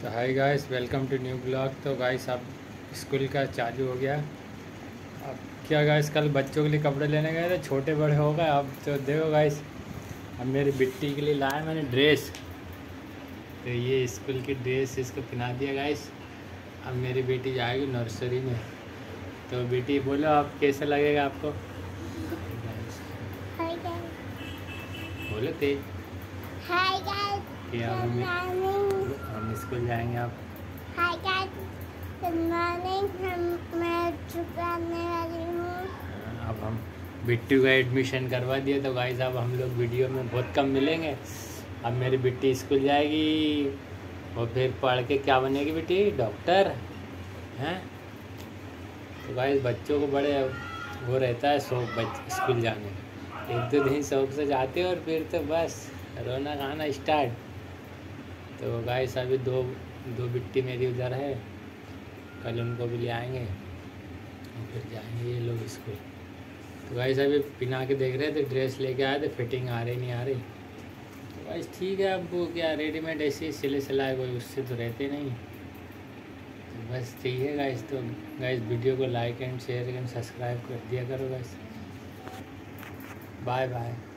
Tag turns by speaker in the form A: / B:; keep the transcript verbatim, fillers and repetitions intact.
A: तो hi guys, welcome to new blog. तो guys अब स्कूल का चालू हो गया। अब क्या गाइस, कल बच्चों के लिए कपड़े लेने गए थे, छोटे बड़े हो गए। अब तो देखो गाइस, अब मेरी बिट्टी के लिए लाया मैंने ड्रेस। तो ये स्कूल की ड्रेस इसको पहना दिया गाइस। अब मेरी बेटी जाएगी नर्सरी में। तो बेटी बोलो, आप कैसा लगेगा आपको?
B: Hi guys.
A: बोलो तेज
B: हाय गाइस।
A: कि अब
B: गुड
A: हम
B: मॉर्निंग।
A: हम स्कूल जाएंगे। आप
B: हाय गाइस। Good morning. हम मैं चुकाने वाली हूँ।
A: अब हम बिट्टू का एडमिशन करवा दिया। तो गाइस अब हम लोग वीडियो में बहुत कम मिलेंगे। अब मेरी बिट्टी स्कूल जाएगी और फिर पढ़ के क्या बनेगी बेटी? डॉक्टर हैं। तो गाइस बच्चों को बड़े वो रहता है शौक बच स्कूल जाने का। एक दो दिन शौक से जाते और फिर तो बस रोना खाना स्टार्ट। तो गाइस अभी दो दो बिट्टी मेरी उधर है, कल उनको भी ले आएंगे और फिर जाएंगे ये लोग स्कूल। तो गाइस अभी पिना के देख रहे थे, ड्रेस लेके आए थे, फिटिंग आ रही नहीं आ रही। तो गाइस ठीक है, अब वो क्या रेडीमेड ऐसे ही सिले सिलाए कोई उससे तो रहते नहीं। तो बस ठीक है गाइस। तो गाइस वीडियो को like and share and subscribe कर दिया करो गाइस। Bye bye.